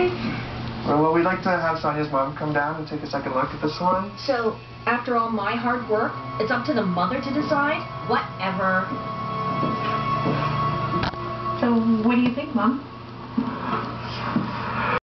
Well, we'd like to have Sonia's mom come down and take a second look at the salon. So, after all my hard work, it's up to the mother to decide? Whatever. So, what do you think, Mom?